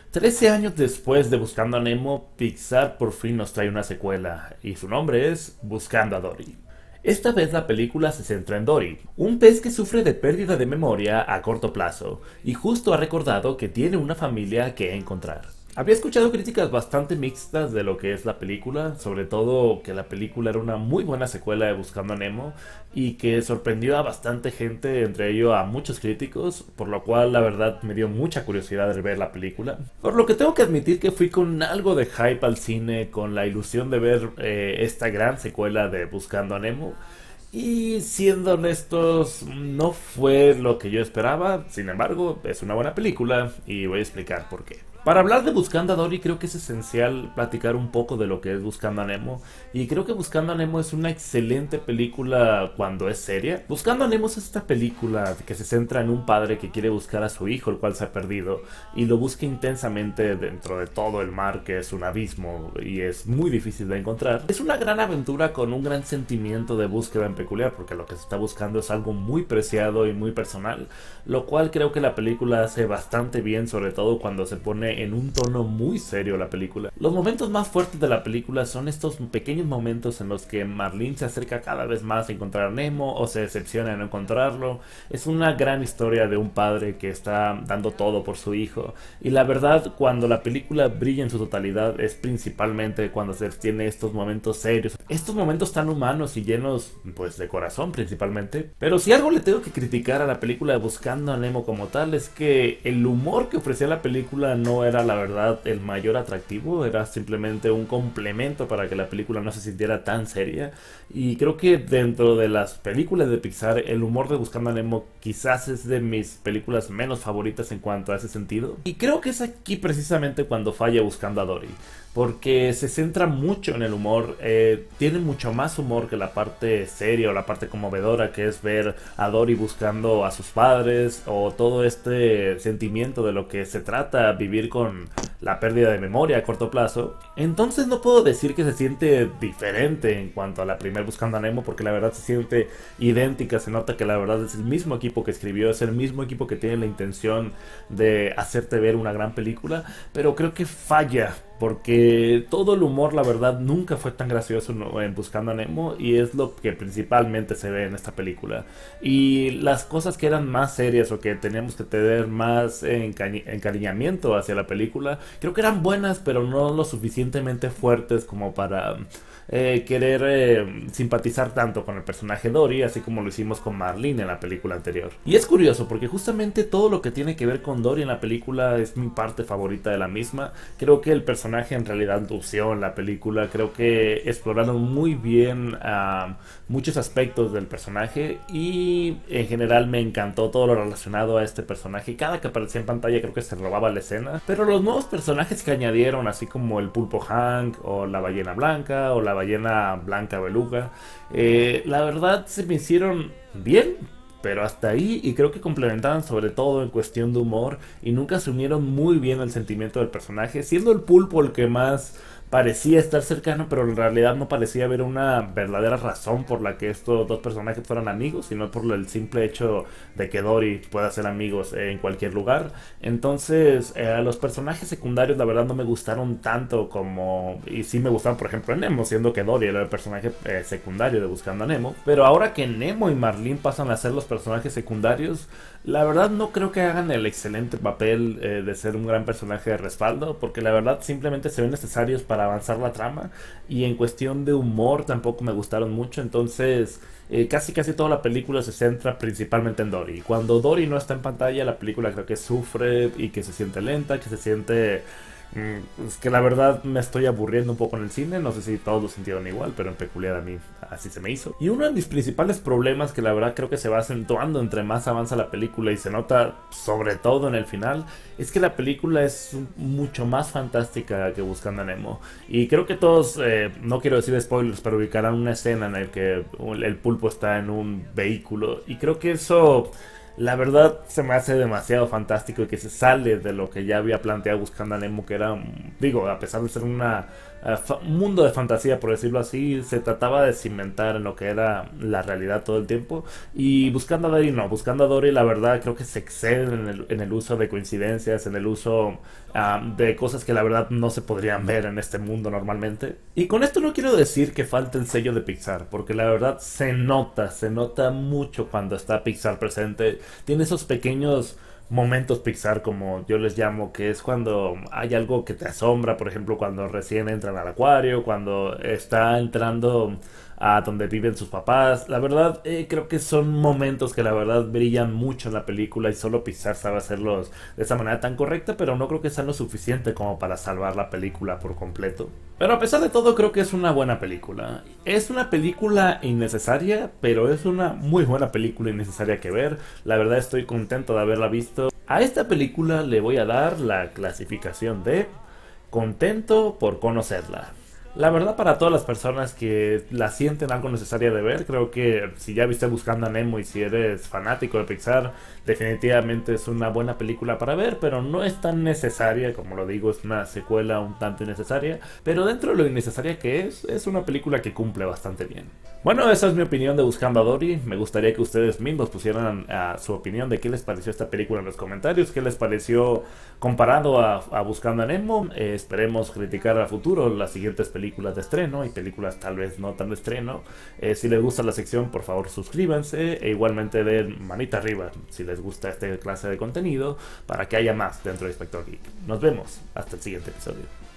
13 años después de Buscando a Nemo, Pixar por fin nos trae una secuela, y su nombre es Buscando a Dory. Esta vez la película se centra en Dory, un pez que sufre de pérdida de memoria a corto plazo, y justo ha recordado que tiene una familia que encontrar. Había escuchado críticas bastante mixtas de lo que es la película, sobre todo que la película era una muy buena secuela de Buscando a Nemo y que sorprendió a bastante gente, entre ellos a muchos críticos, por lo cual la verdad me dio mucha curiosidad de ver la película. Por lo que tengo que admitir que fui con algo de hype al cine, con la ilusión de ver esta gran secuela de Buscando a Nemo. Y siendo honestos, no fue lo que yo esperaba, sin embargo, es una buena película y voy a explicar por qué. Para hablar de Buscando a Dory creo que es esencial platicar un poco de lo que es Buscando a Nemo, y creo que Buscando a Nemo es una excelente película cuando es seria. Buscando a Nemo es esta película que se centra en un padre que quiere buscar a su hijo, el cual se ha perdido, y lo busca intensamente dentro de todo el mar, que es un abismo y es muy difícil de encontrar. Es una gran aventura con un gran sentimiento de búsqueda en peculiar, porque lo que se está buscando es algo muy preciado y muy personal, lo cual creo que la película hace bastante bien, sobre todo cuando se pone en un tono muy serio la película. Los momentos más fuertes de la película son estos pequeños momentos en los que Marlene se acerca cada vez más a encontrar a Nemo o se decepciona de no encontrarlo. Es una gran historia de un padre que está dando todo por su hijo, y la verdad, cuando la película brilla en su totalidad es principalmente cuando se tiene estos momentos serios, estos momentos tan humanos y llenos pues de corazón principalmente. Pero si algo le tengo que criticar a la película de Buscando a Nemo como tal, es que el humor que ofrecía la película no era la verdad el mayor atractivo, era simplemente un complemento para que la película no se sintiera tan seria. Y creo que dentro de las películas de Pixar, el humor de Buscando a Nemo quizás es de mis películas menos favoritas en cuanto a ese sentido, y creo que es aquí precisamente cuando falla Buscando a Dory, porque se centra mucho en el humor, tiene mucho más humor que la parte seria o la parte conmovedora que es ver a Dory buscando a sus padres, o todo este sentimiento de lo que se trata vivir con la pérdida de memoria a corto plazo. Entonces no puedo decir que se siente diferente en cuanto a la primera Buscando a Nemo, porque la verdad se siente idéntica, se nota que la verdad es el mismo equipo que escribió, es el mismo equipo que tiene la intención de hacerte ver una gran película, pero creo que falla porque todo el humor, la verdad, nunca fue tan gracioso en Buscando a Nemo, y es lo que principalmente se ve en esta película. Y las cosas que eran más serias o que teníamos que tener más encariñamiento hacia la película, creo que eran buenas, pero no lo suficientemente fuertes como para querer simpatizar tanto con el personaje Dory, así como lo hicimos con Marlene en la película anterior. Y es curioso porque justamente todo lo que tiene que ver con Dory en la película es mi parte favorita de la misma. Creo que el personaje en realidad lució en la película, creo que exploraron muy bien muchos aspectos del personaje, y en general me encantó todo lo relacionado a este personaje. Cada que aparecía en pantalla creo que se robaba la escena, pero los nuevos personajes que añadieron, así como el pulpo Hank o la ballena blanca o la ballena blanca beluga, la verdad se me hicieron bien, pero hasta ahí, y creo que complementaban sobre todo en cuestión de humor, y nunca se unieron muy bien al sentimiento del personaje, siendo el pulpo el que más parecía estar cercano, pero en realidad no parecía haber una verdadera razón por la que estos dos personajes fueran amigos, sino por el simple hecho de que Dory pueda ser amigos en cualquier lugar. Entonces, los personajes secundarios la verdad no me gustaron tanto como... Y sí me gustaron, por ejemplo, en Nemo, siendo que Dory era el personaje secundario de Buscando a Nemo. Pero ahora que Nemo y Marlene pasan a ser los personajes secundarios, la verdad no creo que hagan el excelente papel de ser un gran personaje de respaldo, porque la verdad simplemente se ven necesarios para avanzar la trama, y en cuestión de humor tampoco me gustaron mucho. Entonces casi toda la película se centra principalmente en Dory. Cuando Dory no está en pantalla, la película creo que sufre y que se siente lenta, que se siente... Es que la verdad me estoy aburriendo un poco en el cine. No sé si todos lo sintieron igual, pero en peculiar a mí así se me hizo. Y uno de mis principales problemas, que la verdad creo que se va acentuando entre más avanza la película y se nota sobre todo en el final, es que la película es mucho más fantástica que Buscando a Nemo. Y creo que todos, no quiero decir spoilers, pero ubicarán una escena en la que el pulpo está en un vehículo, y creo que eso La verdad se me hace demasiado fantástico y que se sale de lo que ya había planteado Buscando a Nemo, que era, digo, a pesar de ser un mundo de fantasía, por decirlo así, se trataba de cimentar en lo que era la realidad todo el tiempo. Y Buscando a Dory no, Buscando a Dory la verdad creo que se exceden en el uso de coincidencias, en el uso de cosas que la verdad no se podrían ver en este mundo normalmente. Y con esto no quiero decir que falte el sello de Pixar, porque la verdad se nota mucho cuando está Pixar presente. Tiene esos pequeños momentos Pixar, como yo les llamo, que es cuando hay algo que te asombra, por ejemplo, cuando recién entran al acuario, cuando está entrando a donde viven sus papás. La verdad, creo que son momentos que la verdad brillan mucho en la película y solo Pixar sabe hacerlos de esa manera tan correcta, pero no creo que sea lo suficiente como para salvar la película por completo. Pero a pesar de todo, creo que es una buena película. Es una película innecesaria, pero es una muy buena película innecesaria que ver. La verdad estoy contento de haberla visto. A esta película le voy a dar la clasificación de contento por conocerla. La verdad, para todas las personas que la sienten algo necesaria de ver, creo que si ya viste Buscando a Nemo y si eres fanático de Pixar, definitivamente es una buena película para ver, pero no es tan necesaria, como lo digo, es una secuela un tanto innecesaria, pero dentro de lo innecesaria que es una película que cumple bastante bien. Bueno, esa es mi opinión de Buscando a Dory. Me gustaría que ustedes mismos pusieran su opinión de qué les pareció esta película en los comentarios, qué les pareció comparado a Buscando a Nemo. Esperemos criticar a futuro las siguientes películas de estreno y películas tal vez no tan de estreno. Si les gusta la sección, por favor suscríbanse e igualmente den manita arriba si les gusta esta clase de contenido para que haya más dentro de Inspector Geek. Nos vemos hasta el siguiente episodio.